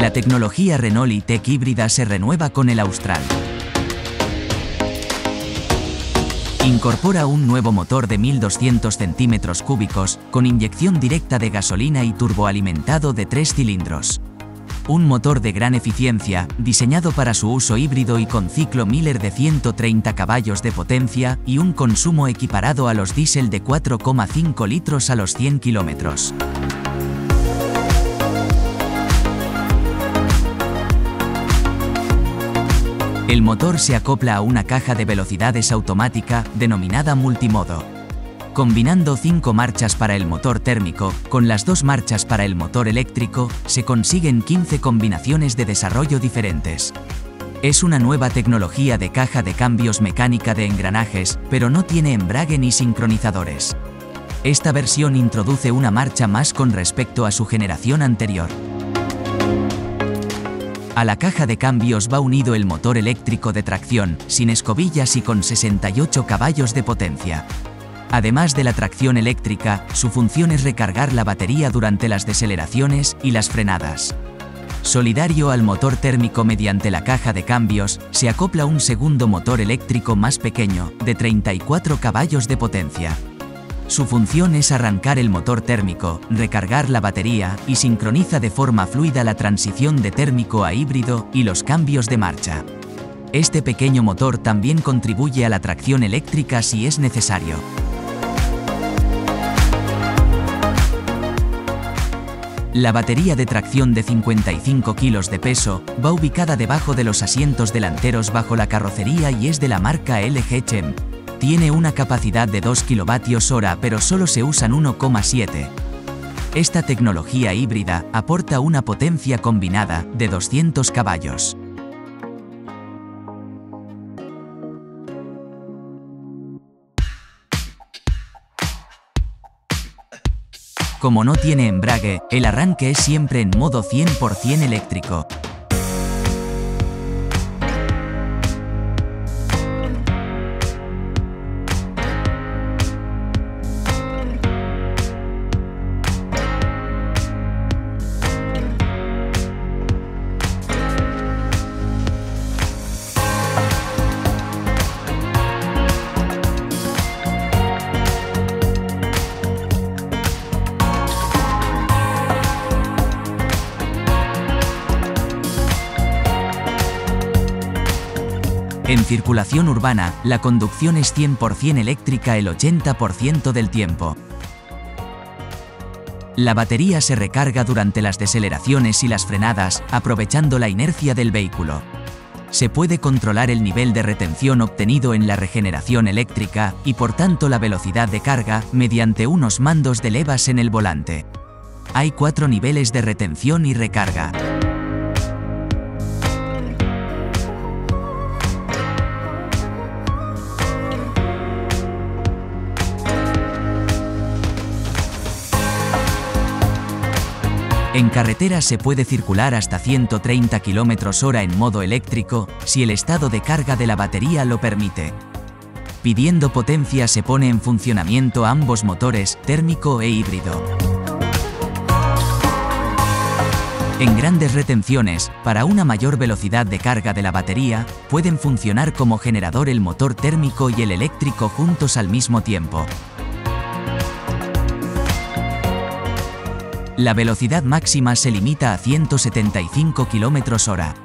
La tecnología Renault E-Tech híbrida se renueva con el Austral. Incorpora un nuevo motor de 1200 centímetros cúbicos, con inyección directa de gasolina y turboalimentado de 3 cilindros. Un motor de gran eficiencia, diseñado para su uso híbrido y con ciclo Miller de 130 caballos de potencia y un consumo equiparado a los diésel de 4,5 litros a los 100 kilómetros. El motor se acopla a una caja de velocidades automática, denominada multimodo. Combinando 5 marchas para el motor térmico, con las 2 marchas para el motor eléctrico, se consiguen 15 combinaciones de desarrollo diferentes. Es una nueva tecnología de caja de cambios mecánica de engranajes, pero no tiene embrague ni sincronizadores. Esta versión introduce una marcha más con respecto a su generación anterior. A la caja de cambios va unido el motor eléctrico de tracción, sin escobillas y con 68 caballos de potencia. Además de la tracción eléctrica, su función es recargar la batería durante las deceleraciones y las frenadas. Solidario al motor térmico mediante la caja de cambios, se acopla un segundo motor eléctrico más pequeño, de 34 caballos de potencia. Su función es arrancar el motor térmico, recargar la batería y sincroniza de forma fluida la transición de térmico a híbrido y los cambios de marcha. Este pequeño motor también contribuye a la tracción eléctrica si es necesario. La batería de tracción de 55 kilos de peso va ubicada debajo de los asientos delanteros bajo la carrocería y es de la marca LG Chem. Tiene una capacidad de 2 kWh pero solo se usan 1,7. Esta tecnología híbrida aporta una potencia combinada de 200 caballos. Como no tiene embrague, el arranque es siempre en modo 100% eléctrico. En circulación urbana, la conducción es 100% eléctrica el 80% del tiempo. La batería se recarga durante las deceleraciones y las frenadas, aprovechando la inercia del vehículo. Se puede controlar el nivel de retención obtenido en la regeneración eléctrica y por tanto la velocidad de carga mediante unos mandos de levas en el volante. Hay 4 niveles de retención y recarga. En carretera se puede circular hasta 130 km/h en modo eléctrico, si el estado de carga de la batería lo permite. Pidiendo potencia se pone en funcionamiento ambos motores, térmico e híbrido. En grandes retenciones, para una mayor velocidad de carga de la batería, pueden funcionar como generador el motor térmico y el eléctrico juntos al mismo tiempo. La velocidad máxima se limita a 175 km/h.